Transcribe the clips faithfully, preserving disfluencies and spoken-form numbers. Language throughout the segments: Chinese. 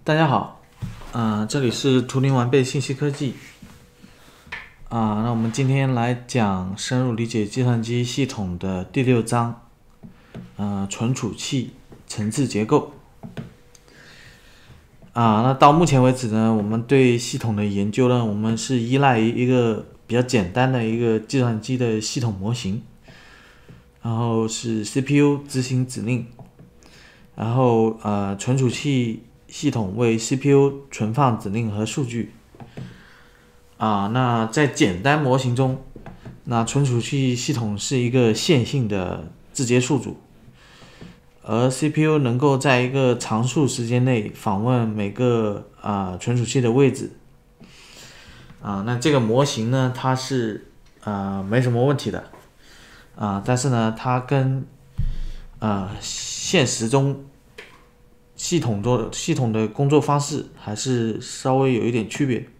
大家好，啊、这里是图灵完备信息科技啊、那我们今天来讲深入理解计算机系统的第六章，呃，存储器层次结构啊、那到目前为止呢，我们对系统的研究呢，我们是依赖于一个比较简单的一个计算机的系统模型，然后是 C P U 执行指令，然后呃，存储器系统为 C P U 存放指令和数据。啊，那在简单模型中，那存储器系统是一个线性的字节数组，而 C P U 能够在一个常数时间内访问每个啊、存储器的位置。啊，那这个模型呢，它是啊没什么问题的啊，但是呢，它跟啊现实中系统中系统的工作方式还是稍微有一点区别。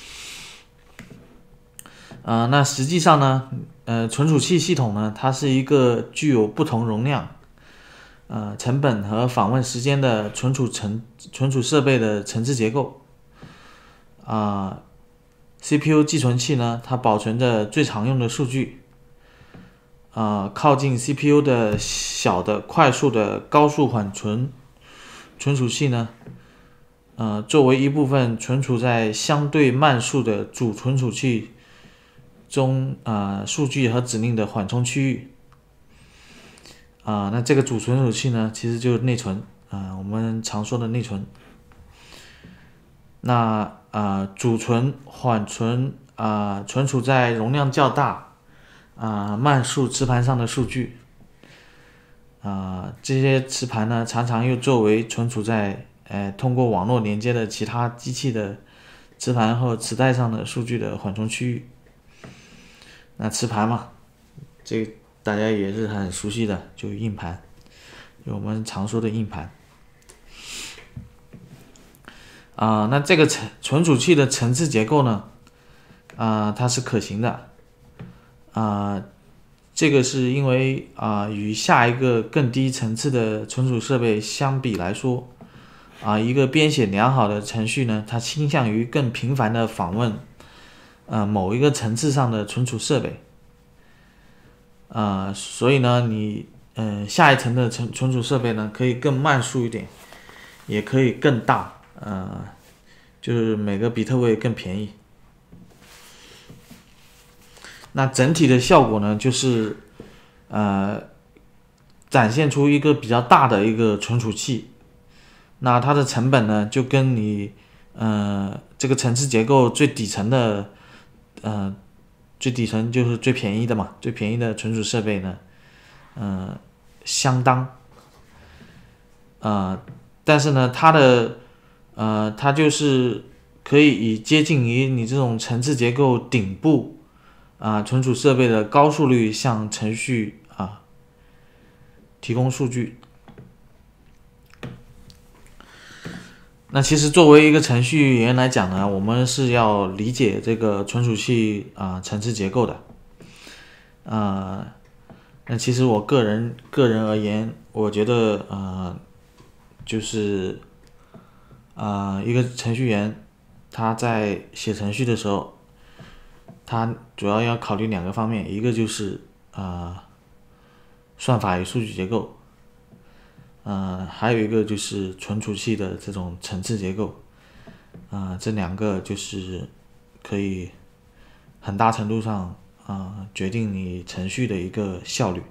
呃，那实际上呢，呃，存储器系统呢，它是一个具有不同容量、呃成本和访问时间的存储层存储设备的层次结构。啊、呃、，C P U 寄存器呢，它保存着最常用的数据。啊、呃，靠近 C P U 的小的、快速的高速缓存存储器呢，呃，作为一部分存储在相对慢速的主存储器中啊、呃、数据和指令的缓冲区域啊、呃，那这个主存储器呢，其实就是内存啊、呃，我们常说的内存。那啊、呃、主存、缓存啊、呃、存储在容量较大啊、呃、慢速磁盘上的数据啊、呃，这些磁盘呢，常常又作为存储在呃通过网络连接的其他机器的磁盘或磁带上的数据的缓冲区域。那磁盘嘛，这个大家也是很熟悉的，就硬盘，就我们常说的硬盘。啊、呃，那这个存存储器的层次结构呢，啊、呃，它是可行的。啊、呃，这个是因为啊、呃，与下一个更低层次的存储设备相比来说，啊、呃，一个编写良好的程序呢，它倾向于更频繁的访问呃某一个层次上的存储设备。啊、呃，所以呢，你呃下一层的存存储设备呢，可以更慢速一点，也可以更大，呃，就是每个比特位更便宜。那整体的效果呢，就是呃展现出一个比较大的一个存储器，那它的成本呢，就跟你呃这个层次结构最底层的呃最底层就是最便宜的嘛，最便宜的存储设备呢，呃相当。呃，但是呢，它的呃它就是可以以接近于你这种层次结构顶部啊、呃、存储设备的高速率向程序啊、呃、提供数据。那其实作为一个程序员来讲呢，我们是要理解这个存储器啊、呃、层次结构的。啊、呃，那其实我个人个人而言，我觉得呃就是啊、呃、一个程序员他在写程序的时候，他主要要考虑两个方面，一个就是啊、呃算法与数据结构。呃，还有一个就是存储器的这种层次结构，啊、呃，这两个就是可以很大程度上啊、呃、决定你程序的一个效率。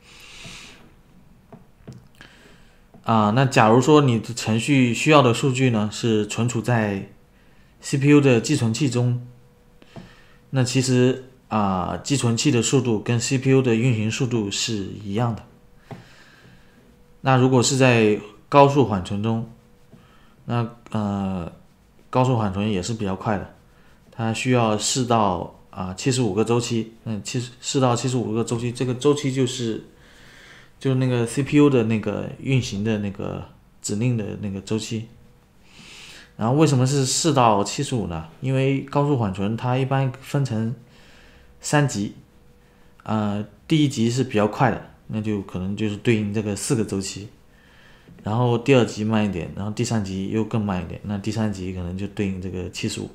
啊、呃，那假如说你的程序需要的数据呢是存储在 C P U 的寄存器中，那其实啊、呃，寄存器的速度跟 C P U 的运行速度是一样的。那如果是在高速缓存中，那呃高速缓存也是比较快的，它需要四到啊七十五个周期，嗯，七四到七十五个周期，这个周期就是就是那个 C P U 的那个运行的那个指令的那个周期。然后为什么是四到七十五呢？因为高速缓存它一般分成三级，呃，第一级是比较快的，那就可能就是对应这个四个周期。 然后第二级慢一点，然后第三级又更慢一点，那第三级可能就对应这个七十五。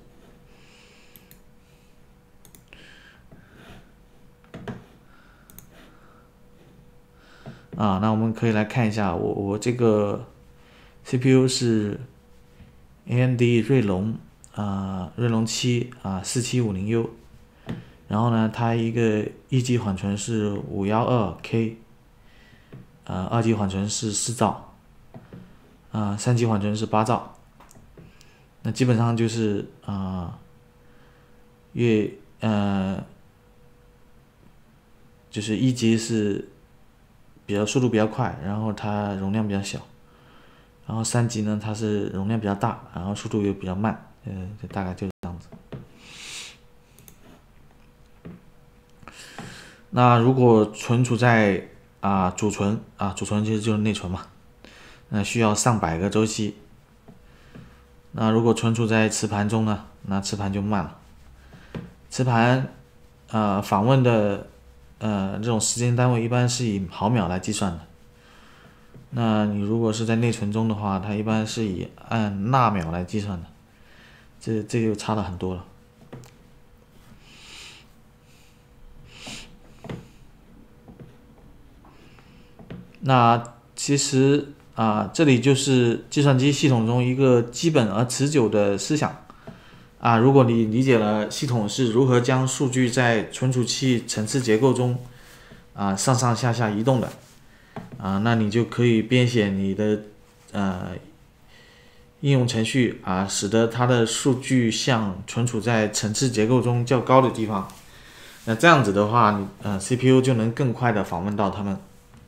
啊，那我们可以来看一下，我我这个 C P U 是 A M D 锐龙啊，锐龙七啊四七五零 U， 然后呢，它一个一级缓存是五一二 K， 呃，二级缓存是四兆，啊，三级缓存是八兆。那基本上就是啊，越呃，就是一级是比较速度比较快，然后它容量比较小，然后三级呢它是容量比较大，然后速度又比较慢，呃，这大概就是这样子。那如果存储在啊主存啊主存其实就是内存嘛，那需要上百个周期。那如果存储在磁盘中呢，那磁盘就慢了。磁盘呃访问的呃这种时间单位一般是以毫秒来计算的。那你如果是在内存中的话，它一般是以按纳秒来计算的，这这就差了很多了。那其实啊，这里就是计算机系统中一个基本而持久的思想啊。如果你理解了系统是如何将数据在存储器层次结构中啊上上下下移动的啊，那你就可以编写你的呃应用程序啊，使得它的数据项存储在层次结构中较高的地方。那这样子的话，你呃 C P U 就能更快的访问到它们。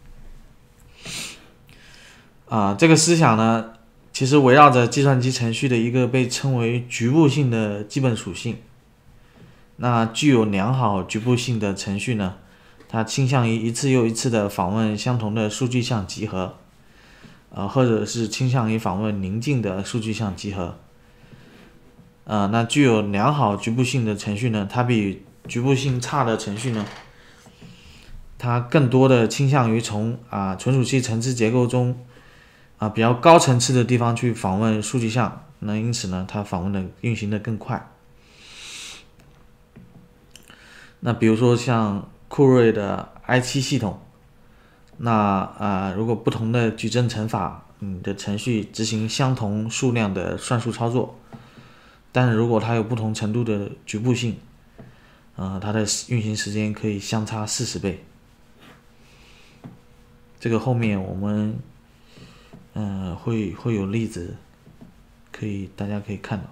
啊，这个思想呢，其实围绕着计算机程序的一个被称为局部性的基本属性。那具有良好局部性的程序呢，它倾向于一次又一次的访问相同的数据项集合，呃，或者是倾向于访问邻近的数据项集合。呃，那具有良好局部性的程序呢，它比局部性差的程序呢，它更多的倾向于从啊存储器层次结构中啊，比较高层次的地方去访问数据项，那因此呢，它访问的运行的更快。那比如说像酷睿的 i 七 系统，那啊，如果不同的矩阵乘法，你的程序执行相同数量的算术操作，但是如果它有不同程度的局部性，呃，它的运行时间可以相差四十倍。这个后面我们嗯、呃，会会有例子，可以大家可以看到。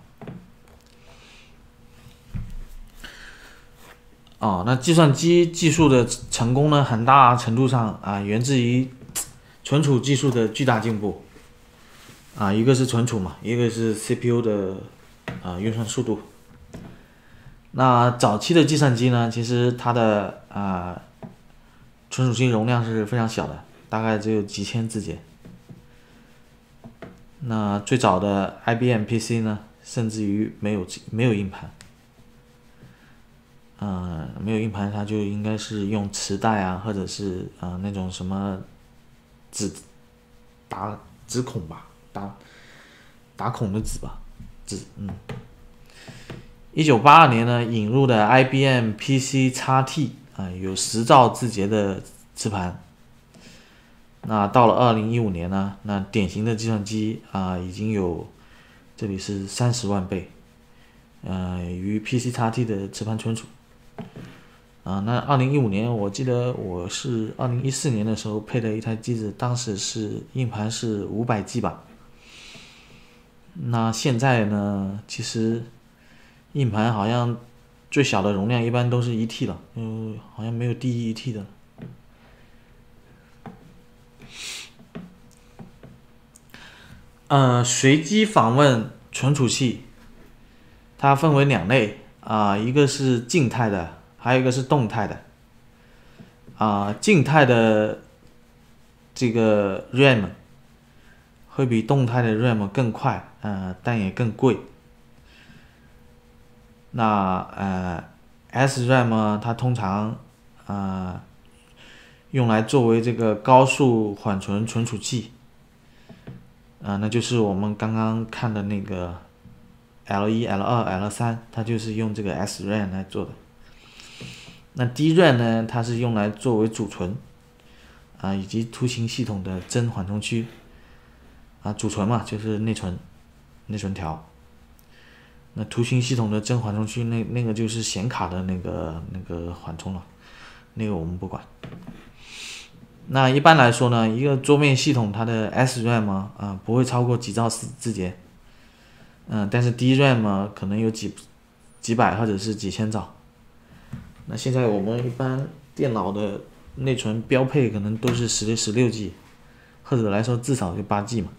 哦，那计算机技术的成功呢，很大程度上啊，源自于存储技术的巨大进步。啊，一个是存储嘛，一个是 C P U 的啊运算速度。那早期的计算机呢，其实它的啊存储器容量是非常小的，大概只有几千字节。那最早的 I B M P C 呢，甚至于没有没有硬盘，呃，没有硬盘，它就应该是用磁带啊，或者是呃那种什么纸打纸孔吧，打打孔的纸吧，纸，嗯。一九八二年呢，引入的 I B M P C X T 啊、呃，有十兆字节的磁盘。那到了二零一五年呢，那典型的计算机啊、呃、已经有，这里是三十万倍，呃，与 P C X T 的磁盘存储。啊、呃，那二零一五年我记得我是二零一四年的时候配的一台机子，当时是硬盘是五百 G 吧。那现在呢，其实硬盘好像最小的容量一般都是一 T 了，嗯，好像没有低于一 T 的。呃，随机访问存储器，它分为两类啊、呃，一个是静态的，还有一个是动态的。啊、呃，静态的这个 RAM 会比动态的 RAM 更快，呃，但也更贵。那呃 S RAM 它通常呃用来作为这个高速缓存存储器。 啊、呃，那就是我们刚刚看的那个 L 一、L 二、L 三，它就是用这个 S R A M 来做的。那 D RAM 呢，它是用来作为储存啊、呃，以及图形系统的真缓冲区啊，储存嘛就是内存、内存条。那图形系统的真缓冲区，那那个就是显卡的那个那个缓冲了，那个我们不管。那一般来说呢，一个桌面系统它的 S RAM 啊、呃、不会超过几兆字节，嗯、呃，但是 D RAM 呢可能有几几百或者是几千兆。那现在我们一般电脑的内存标配可能都是十十六 G， 或者来说至少就八 G 嘛。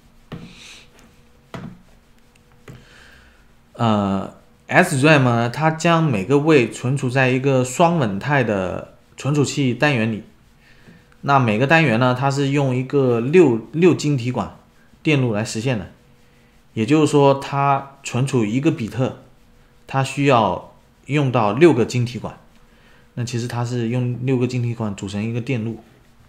呃 ，S RAM 呢，它将每个位存储在一个双稳态的存储器单元里。那每个单元呢，它是用一个六六晶体管电路来实现的。也就是说，它存储一个比特，它需要用到六个晶体管。那其实它是用六个晶体管组成一个电路。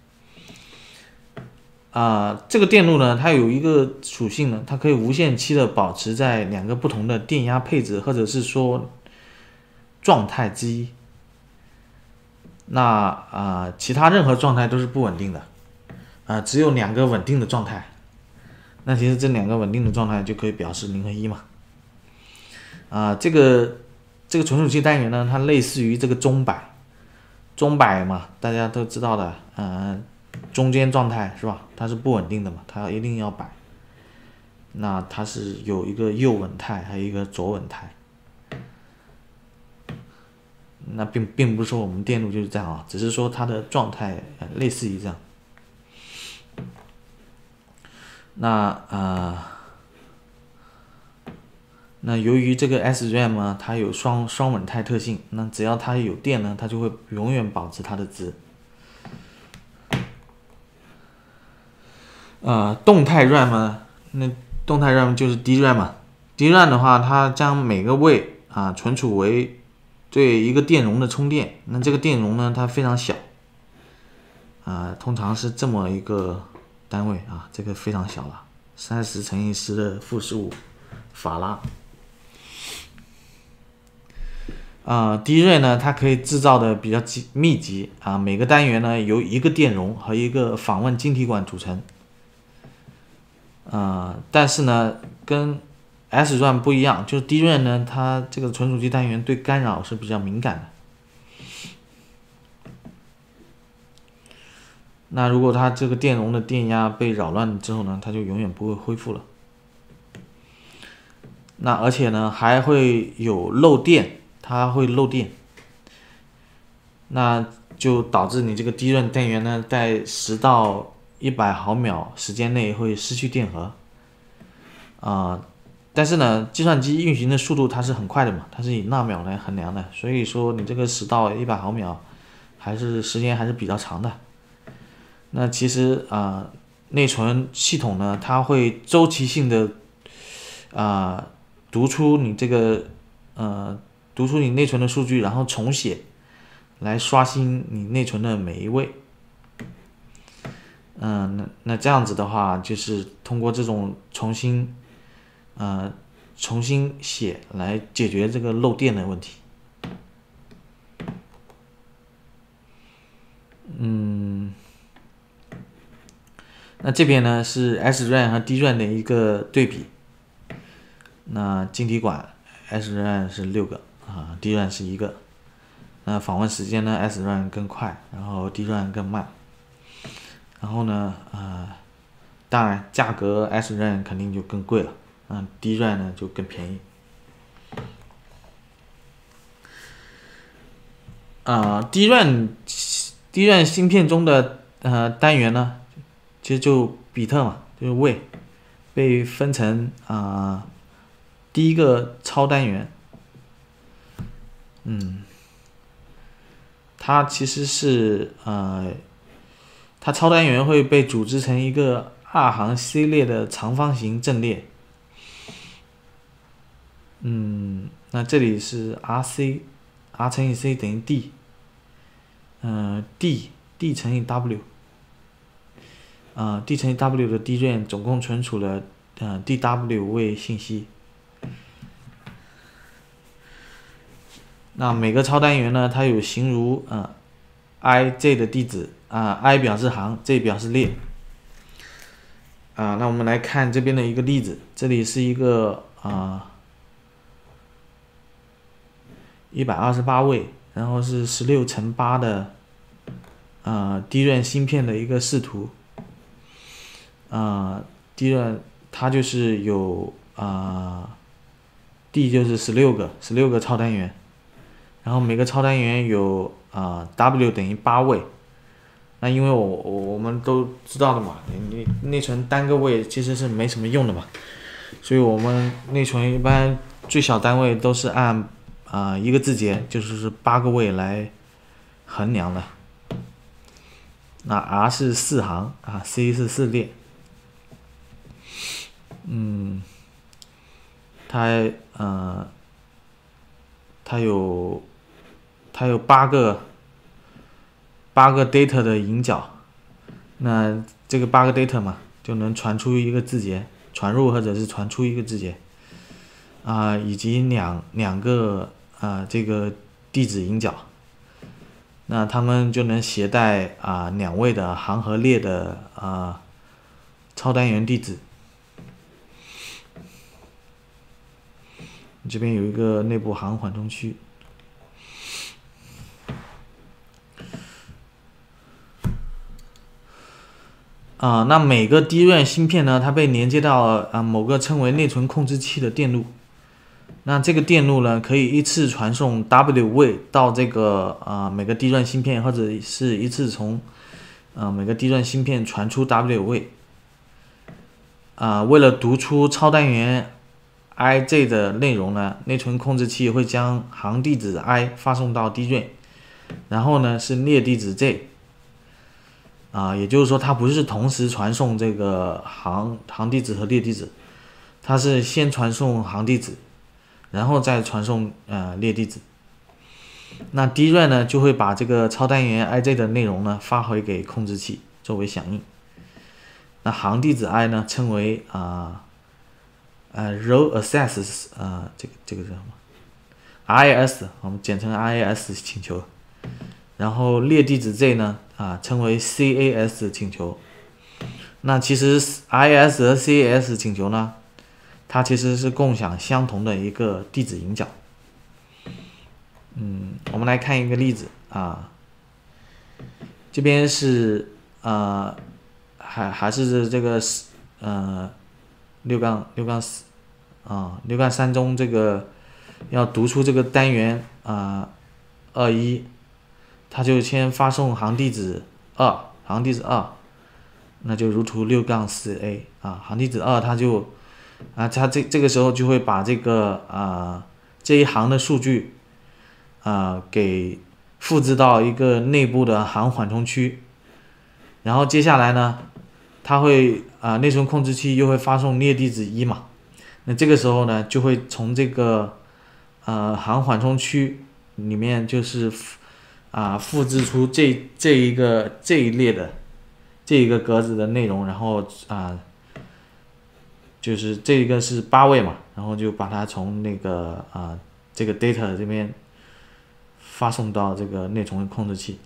啊、呃，这个电路呢，它有一个属性呢，它可以无限期的保持在两个不同的电压配置，或者是说状态之一。那啊、呃，其他任何状态都是不稳定的，啊、呃，只有两个稳定的状态。那其实这两个稳定的状态就可以表示零和一嘛。啊、呃，这个这个存储器单元呢，它类似于这个钟摆，钟摆嘛，大家都知道的，嗯、呃。中间状态是吧？它是不稳定的嘛，它一定要摆。那它是有一个右稳态，还有一个左稳态。那并并不是说我们电路就是这样啊，只是说它的状态、呃、类似于这样。那呃，那由于这个 S RAM 呢，它有双双稳态特性，那只要它有电呢，它就会永远保持它的值。呃，动态 RAM 呢，那动态 RAM 就是 D RAM 嘛。D RAM 的话，它将每个位啊存储为对一个电容的充电。那这个电容呢，它非常小，啊，通常是这么一个单位啊，这个非常小了，三十乘以十的负十五法拉。啊 ，D RAM 呢，它可以制造的比较密集啊，每个单元呢由一个电容和一个访问晶体管组成。呃，但是呢，跟 S RAM 不一样，就是 D RAM 呢，它这个存储器单元对干扰是比较敏感的。那如果它这个电容的电压被扰乱之后呢，它就永远不会恢复了。那而且呢，还会有漏电，它会漏电，那就导致你这个 D RAM 单元呢，在十到一百毫秒时间内会失去电荷，啊、呃，但是呢，计算机运行的速度它是很快的嘛，它是以纳秒来衡量的，所以说你这个十到一百毫秒，还是时间还是比较长的。那其实啊、呃，内存系统呢，它会周期性的啊、呃、读出你这个呃读出你内存的数据，然后重写，来刷新你内存的每一位。嗯，那那这样子的话，就是通过这种重新，呃，重新写来解决这个漏电的问题。嗯，那这边呢是 S RAM 和 D RAM 的一个对比。那晶体管 S RAM 是六个啊 ，D RAM 是一个。那访问时间呢 ，S RAM 更快，然后 D RAM 更慢。然后呢，呃，当然价格 S RAM 肯定就更贵了，嗯 ，D RAM 呢就更便宜。啊、呃、，D RAM D RAM 芯片中的呃单元呢，其实就比特嘛，就是位，被分成啊、呃、第一个超单元，嗯，它其实是呃。它超单元会被组织成一个二行 C 列的长方形阵列。嗯，那这里是 R C，R 乘以 C 等于 D， 嗯、呃、，D D 乘以 W。 呃 D 乘以 W 的 DRAM 总共存储了呃 D W 位信息。那每个超单元呢，它有形如呃 I J 的地址啊、呃、，I 表示行 ，J 表示列。啊，那我们来看这边的一个例子，这里是一个啊一百二十八位，然后是十六乘八的啊 D RAM 芯片的一个视图。啊 D RAM 它就是有啊 D 就是十六个，十六个超单元，然后每个超单元有啊 W 等于八位。那因为我我我们都知道的嘛，你内存单个位其实是没什么用的嘛，所以我们内存一般最小单位都是按啊、呃、一个字节，就是八个位来衡量的。那 R 是四行啊 ，C 是四列。嗯，它呃它有它有八个。八个 data 的引角，那这个八个 data 嘛，就能传出一个字节，传入或者是传出一个字节，啊、呃，以及两两个啊、呃、这个地址引角，那它们就能携带啊、呃、两位的行和列的啊、呃、超单元地址。这边有一个内部行缓冲区。啊、呃，那每个 D RAM 芯片呢，它被连接到啊、呃、某个称为内存控制器的电路。那这个电路呢，可以依次传送 W 位到这个啊、呃、每个 D RAM 芯片，或者是一次从啊、呃、每个 D RAM 芯片传出 W 位。啊、呃，为了读出超单元 I J 的内容呢，内存控制器会将行地址 I 发送到 D RAM， 然后呢是列地址 J。啊，也就是说，它不是同时传送这个行行地址和列地址，它是先传送行地址，然后再传送呃列地址。那 D RAM 呢，就会把这个超单元 I J 的内容呢发回给控制器作为响应。那行地址 I 呢，称为啊呃 row access 啊、呃、这个这个叫什么 R A S， 我们简称 R A S 请求。然后列地址 J 呢，啊，称为 C A S 请求。那其实 R A S 和 C A S 请求呢，它其实是共享相同的一个地址引角。嗯，我们来看一个例子啊，这边是呃，还还是这个呃六杠六杠四啊六杠三中这个要读出这个单元啊二一。它就先发送行地址二，行地址二，那就如图六杠四 A 啊，行地址二，它就啊，它这这个时候就会把这个啊这一行的数据啊给复制到一个内部的行缓冲区，然后接下来呢，它会啊内存控制器又会发送列地址一嘛，那这个时候呢就会从这个呃行缓冲区里面就是。啊，复制出这这一个这一列的这一个格子的内容，然后啊，就是这一个是八位嘛，然后就把它从那个啊这个 data 这边发送到这个内存控制器。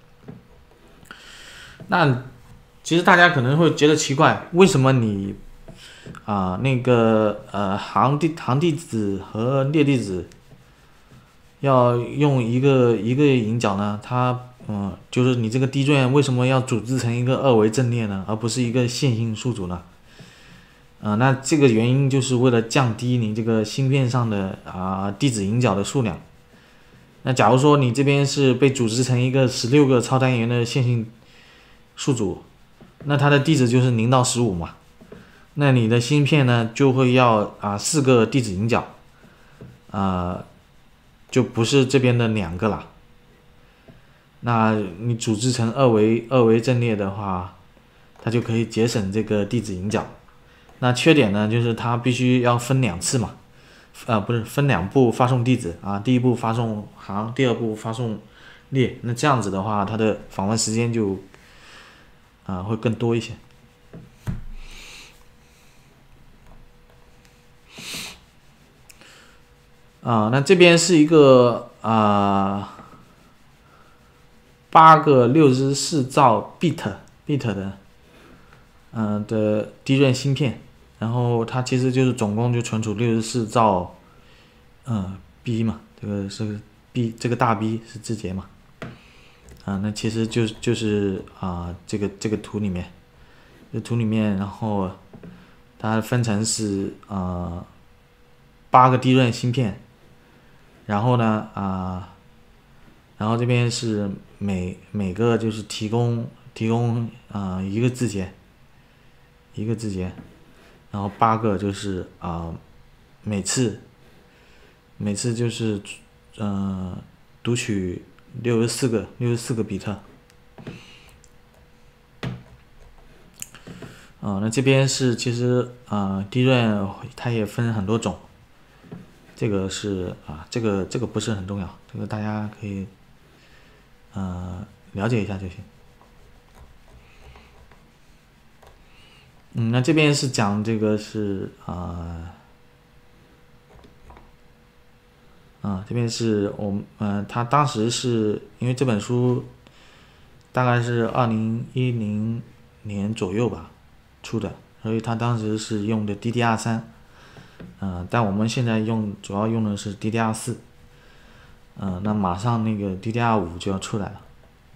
那其实大家可能会觉得奇怪，为什么你啊那个呃行地行地址和列地址要用一个一个引角呢？它嗯，就是你这个 D RAM 为什么要组织成一个二维阵列呢，而不是一个线性数组呢？啊、呃，那这个原因就是为了降低你这个芯片上的啊、呃、地址引角的数量。那假如说你这边是被组织成一个十六个超单元的线性数组，那它的地址就是零到十五嘛。那你的芯片呢就会要啊四个地址引角，啊、呃。就不是这边的两个了。那你组织成二维二维阵列的话，它就可以节省这个地址引角。那缺点呢，就是它必须要分两次嘛，呃，不是分两步发送地址啊，第一步发送行，第二步发送列。那这样子的话，它的访问时间就啊、呃、会更多一些。 啊，那这边是一个啊八个六十四兆 bit bit 的，嗯、呃、的低润芯片，然后它其实就是总共就存储六十四兆，嗯 B 嘛，这个是 B 这个大 B 是字节嘛，啊，那其实就就是啊这个这个图里面，这图里面，然后它分成是啊八个低润芯片。然后呢，啊、呃，然后这边是每每个就是提供提供啊、呃、一个字节，一个字节，然后八个就是啊、呃、每次每次就是呃读取六十四个六十四个比特。啊、呃，那这边是其实啊、呃、低润它也分很多种。这个是啊，这个这个不是很重要，这个大家可以呃了解一下就行。嗯，那这边是讲这个是啊啊、呃，这边是我们呃，他当时是因为这本书大概是二零一零年左右吧出的，所以他当时是用的 D D R 三。嗯、呃，但我们现在用主要用的是 D D R 四，嗯、呃，那马上那个 D D R 五就要出来了。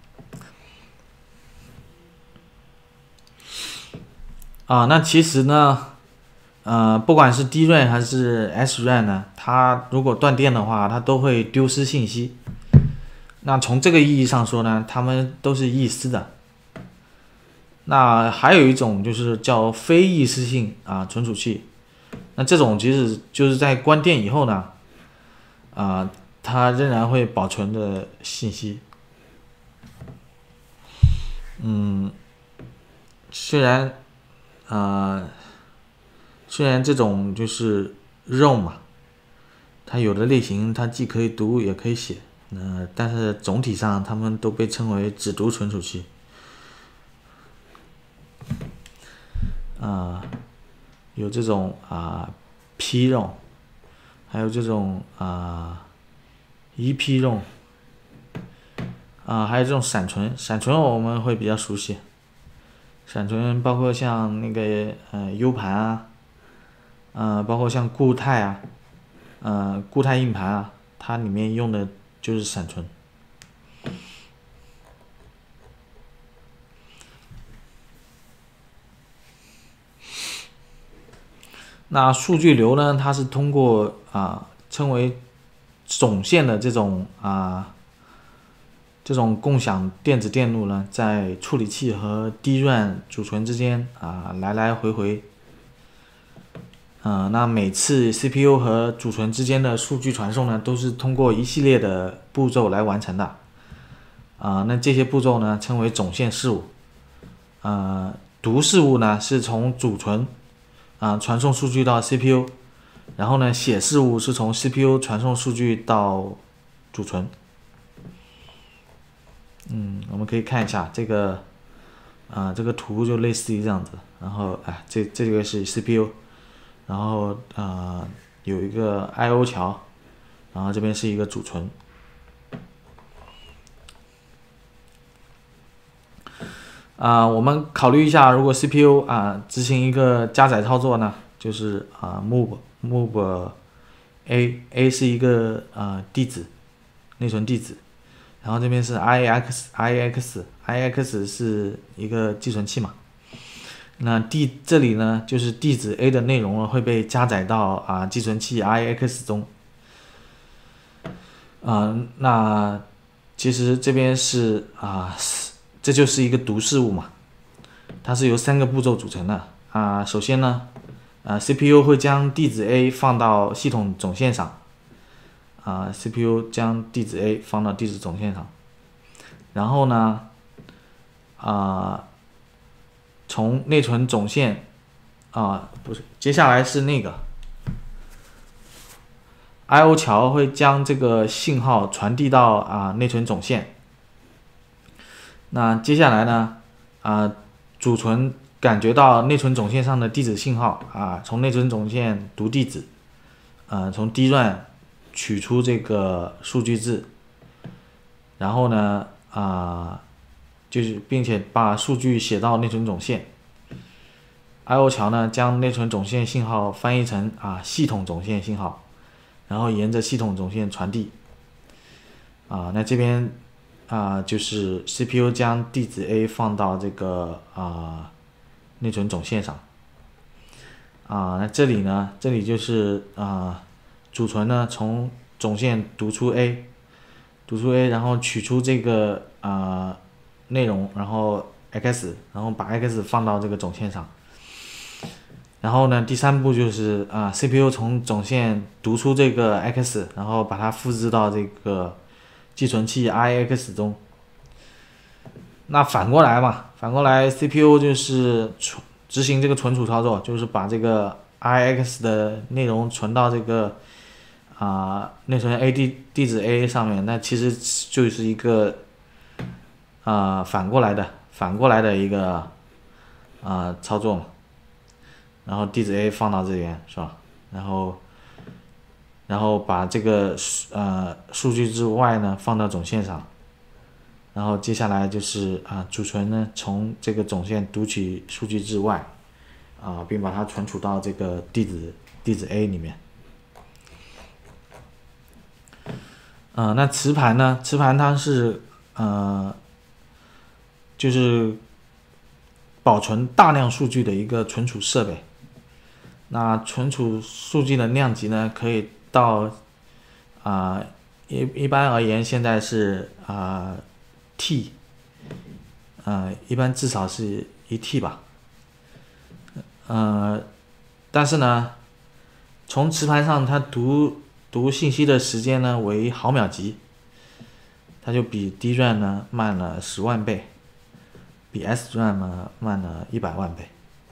啊，那其实呢，呃，不管是 D R A M 还是 S R A M 呢，它如果断电的话，它都会丢失信息。那从这个意义上说呢，它们都是异丝的。那还有一种就是叫非异丝性啊存储器。那这种其实就是在关电以后呢，啊、呃，它仍然会保存的信息。嗯，虽然，呃，虽然这种就是 R O M 嘛，它有的类型它既可以读也可以写，呃，但是总体上它们都被称为只读存储器。啊、呃。有这种啊、呃、P R O M， 还有这种啊、呃、E P R O M， 啊、呃、还有这种闪存，闪存我们会比较熟悉。闪存包括像那个呃 U 盘啊，呃包括像固态啊，呃固态硬盘啊，它里面用的就是闪存。那数据流呢？它是通过啊、呃、称为总线的这种啊、呃、这种共享电子电路呢，在处理器和 D R A M 储存之间啊、呃、来来回回。呃，那每次 C P U 和储存之间的数据传送呢，都是通过一系列的步骤来完成的。啊、呃，那这些步骤呢，称为总线事务。呃，读事务呢，是从储存啊、呃、传送数据到 C P U， 然后呢，写事务是从 C P U 传送数据到储存。嗯，我们可以看一下这个，啊、呃，这个图就类似于这样子。然后，哎，这这个是 C P U， 然后啊、呃、有一个 I O 桥，然后这边是一个储存。啊、呃，我们考虑一下，如果 C P U 啊、呃、执行一个加载操作呢，就是啊、呃、move move A A 是一个啊、呃、地址，内存地址。然后这边是 I X I X I X 是一个寄存器嘛，那地这里呢就是地址 A 的内容呢会被加载到啊寄存器 I X 中，啊、呃、那其实这边是啊、呃、这就是一个读事务嘛，它是由三个步骤组成的啊、呃、首先呢，呃 C P U 会将地址 A 放到系统总线上。啊 ，C P U 将地址 A 放到地址总线上，然后呢，啊，从内存总线，啊，不是，接下来是那个 I O 桥会将这个信号传递到啊内存总线。那接下来呢，啊，储存感觉到内存总线上的地址信号啊，从内存总线读地址，啊，从 D R A M 取出这个数据字，然后呢啊、呃、就是并且把数据写到内存总线。I O 桥呢将内存总线信号翻译成啊系统总线信号，然后沿着系统总线传递。啊，那这边啊就是 C P U 将地址 A 放到这个啊内存总线上。啊，那这里呢，这里就是啊储存呢从总线读出 A， 读出 A， 然后取出这个啊内容，然后 X， 然后把 X 放到这个总线上。然后呢，第三步就是啊 C P U 从总线读出这个 X， 然后把它复制到这个寄存器 I X 中。那反过来嘛，反过来 C P U 就是执行这个存储操作，就是把这个 I X 的内容存到这个啊内存 A 地地址 A 上面。那其实就是一个啊反过来的反过来的一个啊操作嘛。然后地址 A 放到这边是吧？然后，然后把这个呃数据之 Y 呢放到总线上，然后接下来就是啊储存呢从这个总线读取数据之 Y， 啊并把它存储到这个地址地址 A 里面。呃，那磁盘呢？磁盘它是呃就是保存大量数据的一个存储设备。那存储数据的量级呢，可以到啊、呃、一一般而言，现在是啊、呃、T， 呃一般至少是一 T 吧，呃，但是呢，从磁盘上它读读信息的时间呢为毫秒级，它就比 D RAM 呢慢了十万倍，比 S RAM 呢慢了一百万倍。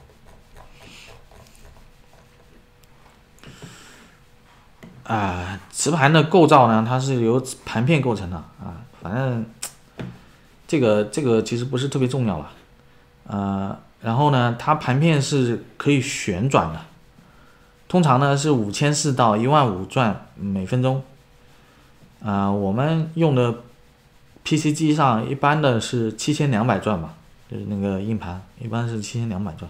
啊、呃，磁盘的构造呢，它是由盘片构成的啊，反正这个这个其实不是特别重要了，呃，然后呢，它盘片是可以旋转的，通常呢是五千四到一万五转每分钟，啊、呃，我们用的 P C 机上一般的是七千两百转吧，就是那个硬盘一般是七千两百转。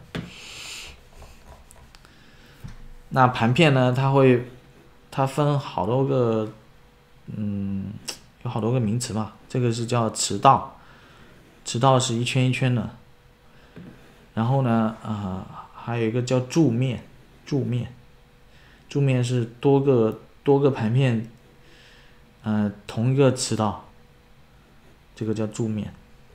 那盘片呢，它会。它分好多个，嗯，有好多个名词嘛。这个是叫磁道，磁道是一圈一圈的。然后呢，啊、呃，还有一个叫柱面，柱面，柱面是多个多个盘片，呃，同一个磁道，这个叫柱面。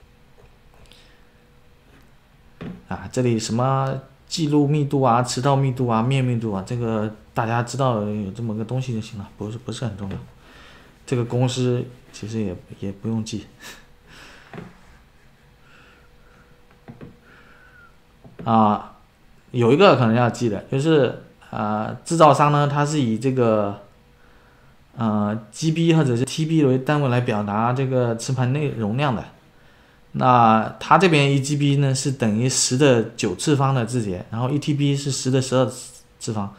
啊，这里什么记录密度啊、磁道密度啊、面密度啊，这个。大家知道有这么个东西就行了，不是不是很重要。这个公式其实也也不用记。啊，有一个可能要记的，就是啊，制造商呢，它是以这个呃 G B 或者是 T B 为单位来表达这个磁盘内容量的。那它这边一 G B 呢是等于十的九次方的字节，然后一 T B 是十的十二次方。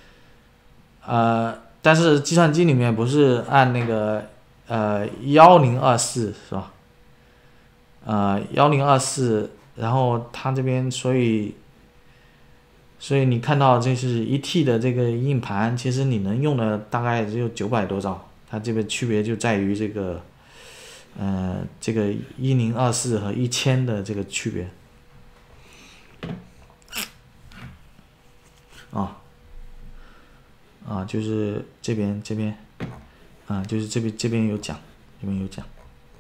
呃，但是计算机里面不是按那个呃幺零二四是吧？呃幺零二四，然后它这边所以所以你看到这是一 T 的这个硬盘，其实你能用的大概只有九百多兆，它这个区别就在于这个呃这个一零二四和一千的这个区别啊。啊，就是这边这边，啊，就是这边这边有讲，这边有讲，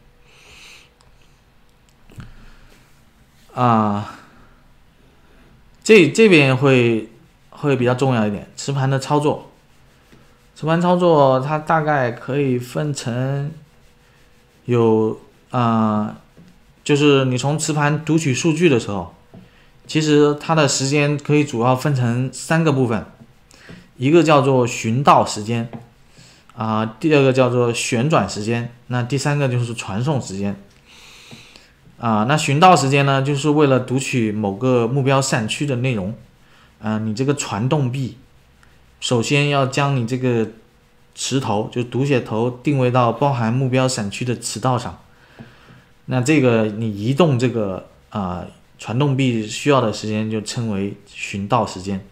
啊，这这边会会比较重要一点，磁盘的操作，磁盘操作它大概可以分成有啊、呃，就是你从磁盘读取数据的时候，其实它的时间可以主要分成三个部分。一个叫做寻到时间，啊、呃，第二个叫做旋转时间，那第三个就是传送时间，啊、呃，那寻到时间呢，就是为了读取某个目标散区的内容，啊、呃，你这个传动臂，首先要将你这个磁头，就读写头定位到包含目标闪区的磁道上。那这个你移动这个啊、呃、传动臂需要的时间就称为寻到时间。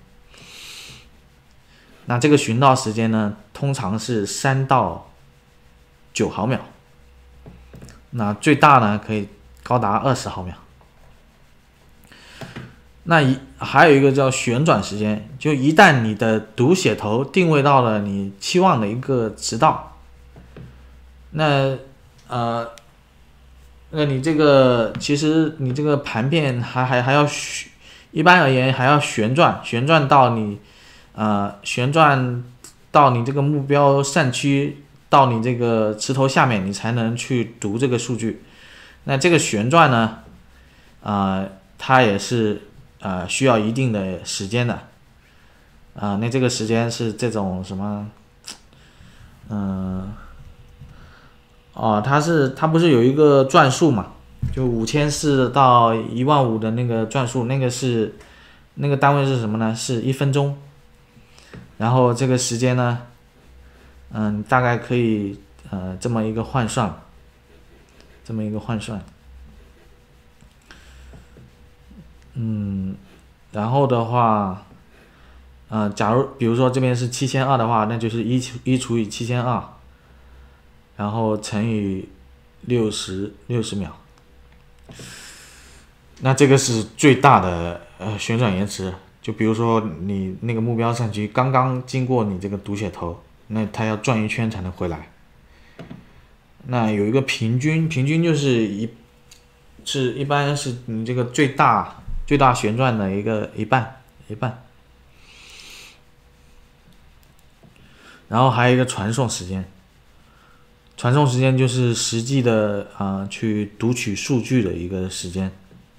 那这个寻到时间呢，通常是三到九毫秒，那最大呢可以高达二十毫秒。那一还有一个叫旋转时间，就一旦你的读写头定位到了你期望的一个磁道，那呃，那你这个其实你这个盘片还还还要，一般而言还要旋转，旋转到你呃旋转到你这个目标扇区到你这个磁头下面，你才能去读这个数据。那这个旋转呢，啊、呃，它也是。呃，需要一定的时间的，啊、呃，那这个时间是这种什么，嗯、呃，哦，它是它不是有一个转速嘛，就五千四到一万五的那个转速，那个是那个单位是什么呢？是一分钟，然后这个时间呢，嗯、呃，大概可以呃这么一个换算，这么一个换算。嗯，然后的话，呃，假如比如说这边是七千二的话，那就是一一除以七千二，然后乘以六十六十秒，那这个是最大的呃旋转延迟。就比如说你那个目标扇区刚刚经过你这个读写头，那它要转一圈才能回来。那有一个平均，平均就是一是一般是你这个最大。最大旋转的一个一半一半，然后还有一个传送时间，传送时间就是实际的啊、呃、去读取数据的一个时间。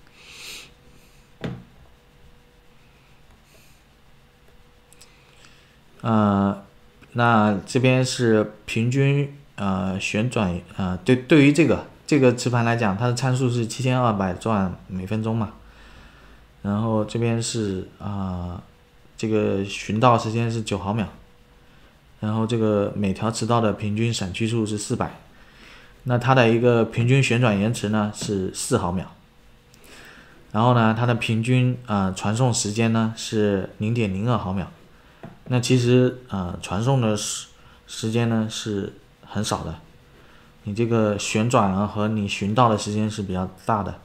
呃，那这边是平均呃旋转呃对对于这个这个磁盘来讲，它的参数是七千二百转每分钟嘛。然后这边是啊、呃，这个寻到时间是九毫秒，然后这个每条磁道的平均闪区数是四百，那它的一个平均旋转延迟呢是四毫秒，然后呢它的平均啊、呃、传送时间呢是零点零二毫秒，那其实啊、呃、传送的时时间呢是很少的，你这个旋转啊和你寻到的时间是比较大的。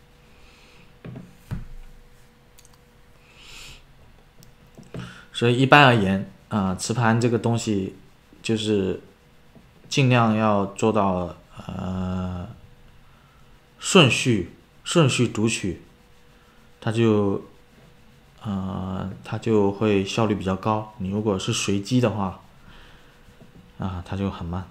所以一般而言，啊、呃，磁盘这个东西就是尽量要做到呃顺序顺序读取，它就呃它就会效率比较高。你如果是随机的话，啊，它就很慢。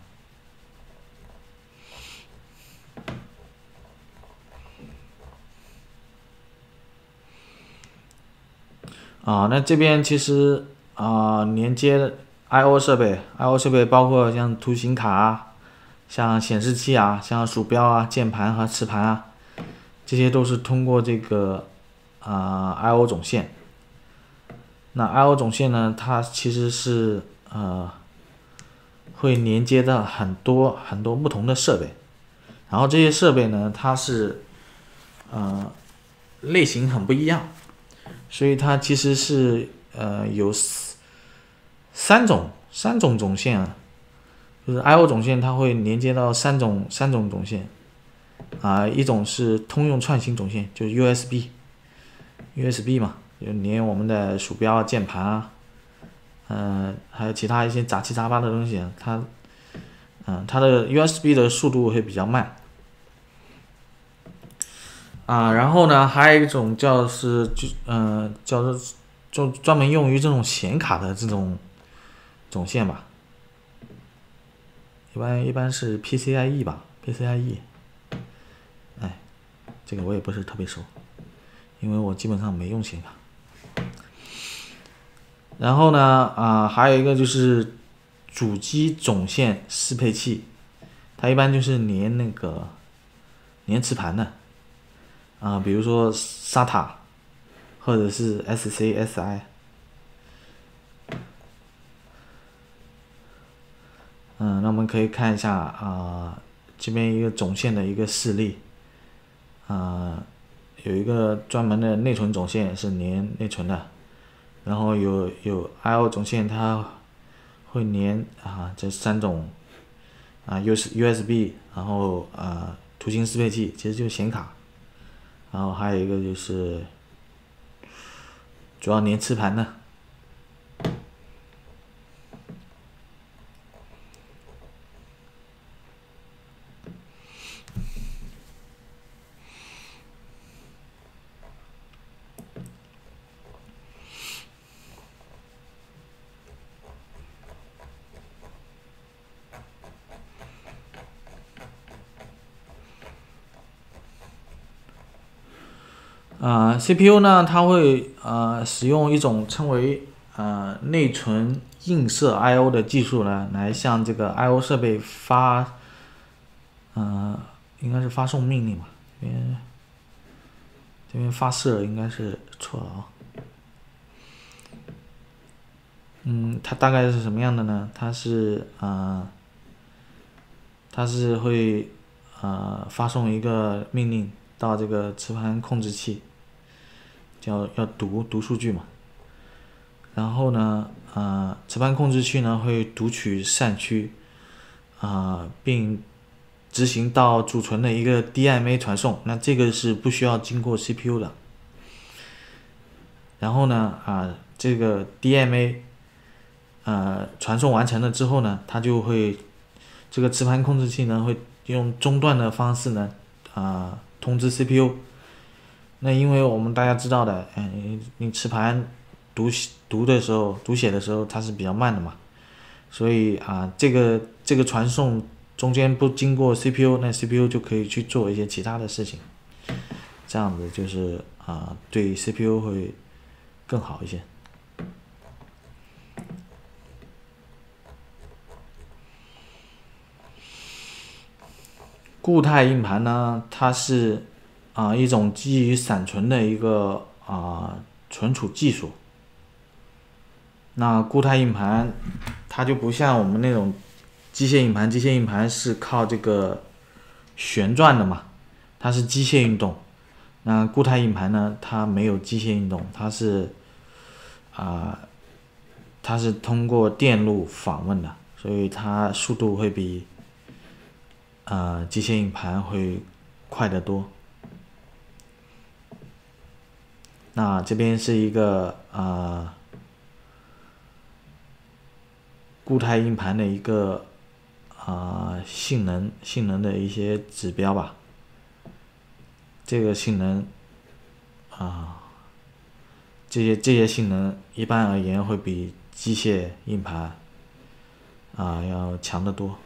啊，那这边其实啊、呃，连接 I O 设备 ，I O 设备包括像图形卡啊，像显示器啊，像鼠标啊、键盘和磁盘啊，这些都是通过这个啊、呃、I O 总线。那 I O 总线呢，它其实是呃会连接到很多很多不同的设备，然后这些设备呢，它是呃类型很不一样。所以它其实是呃有三种三种总线啊，就是 I O 总线它会连接到三种三种总线啊、呃，一种是通用串行总线，就是 U S B，U S B 嘛，就连我们的鼠标、键盘啊，嗯、呃，还有其他一些杂七杂八的东西，它嗯、呃、它的 U S B 的速度会比较慢。啊，然后呢，还有一种叫是就嗯、呃、叫做就专门用于这种显卡的这种总线吧，一般一般是 P C I E 吧 ，P C I E， 哎，这个我也不是特别熟，因为我基本上没用显卡。然后呢，啊、呃，还有一个就是主机总线适配器，它一般就是连那个连磁盘的。啊、呃，比如说 S A T A 或者是 S C S I， 嗯，那我们可以看一下啊、呃，这边一个总线的一个示例，啊、呃，有一个专门的内存总线是连内存的，然后有有 I O 总线，它会连啊这三种啊 U U S B， 然后啊图形适配器，其实就是显卡，然后还有一个就是主要连磁盘的。呃 C P U 呢，它会呃使用一种称为呃内存映射 I O 的技术呢，来向这个 I O 设备发呃应该是发送命令吧，这边这边发射应该是错了啊。嗯，它大概是什么样的呢？它是呃它是会呃发送一个命令到这个磁盘控制器。叫要读读数据嘛，然后呢，呃，磁盘控制器呢会读取扇区，啊、呃，并执行到储存的一个 D M A 传送，那这个是不需要经过 C P U 的。然后呢，啊、呃，这个 D M A， 呃，传送完成了之后呢，它就会这个磁盘控制器呢会用中断的方式呢，啊、呃，通知 C P U。那因为我们大家知道的，嗯，你磁盘读读的时候，读写的时候它是比较慢的嘛，所以啊，这个这个传送中间不经过 C P U， 那 C P U 就可以去做一些其他的事情，这样子就是啊，对 C P U 会更好一些。固态硬盘呢，它是啊、呃、一种基于闪存的一个啊、呃、存储技术。那固态硬盘它就不像我们那种机械硬盘，机械硬盘是靠这个旋转的嘛，它是机械运动。那固态硬盘呢，它没有机械运动，它是啊、呃、它是通过电路访问的，所以它速度会比呃机械硬盘会快得多。那这边是一个呃固态硬盘的一个啊、呃、性能性能的一些指标吧。这个性能啊、呃、这些这些性能一般而言会比机械硬盘啊、呃、要强得多。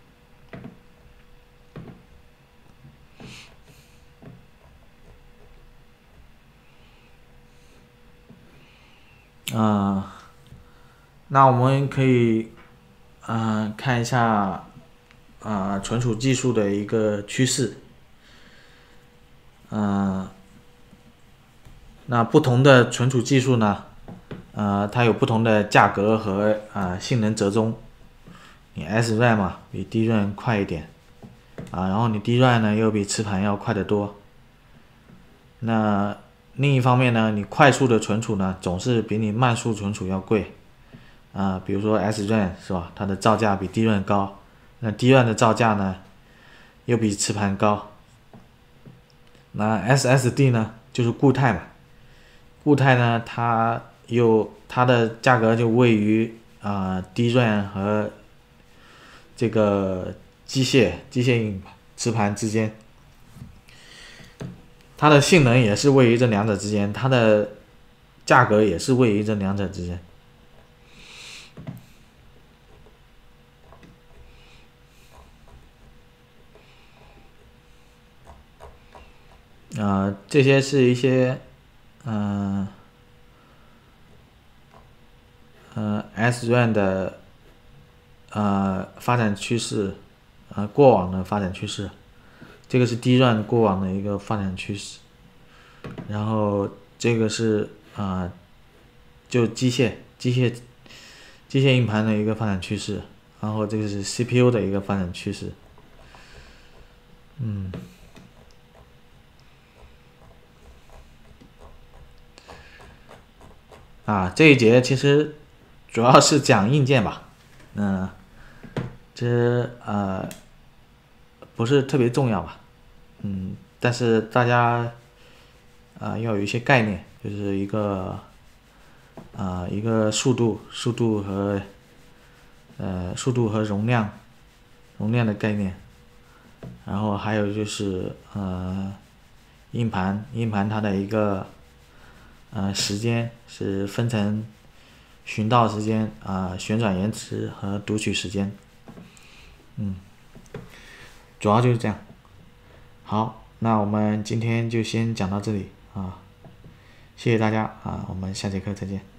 啊、呃，那我们可以呃看一下啊、呃、存储技术的一个趋势。嗯、呃，那不同的存储技术呢，呃，它有不同的价格和呃性能折中。你 S RAM 嘛，比 D RAM 快一点，啊，然后你 D RAM 呢又比磁盘要快得多。那另一方面呢，你快速的存储呢，总是比你慢速存储要贵。啊，比如说 S RAM 是吧，它的造价比 D RAM 高，那 D RAM 的造价呢，又比磁盘高。那 S S D 呢，就是固态嘛，固态呢，它又它的价格就位于啊、呃、D RAM 和这个机械机械硬磁盘之间，它的性能也是位于这两者之间，它的价格也是位于这两者之间。啊、呃，这些是一些嗯 呃, 呃 S RAM 的呃发展趋势，呃过往的发展趋势。这个是 D RAM 过往的一个发展趋势，然后这个是啊、呃，就机械机械机械硬盘的一个发展趋势然后这个是 C P U 的一个发展趋势。嗯，啊，这一节其实主要是讲硬件吧，嗯，其实呃不是特别重要吧，嗯，但是大家啊、呃、要有一些概念，就是一个啊、呃、一个速度、速度和呃速度和容量、容量的概念，然后还有就是呃硬盘，硬盘它的一个呃时间是分成寻到时间啊、呃、旋转延迟和读取时间，嗯，主要就是这样。好，那我们今天就先讲到这里啊，谢谢大家啊，我们下节课再见。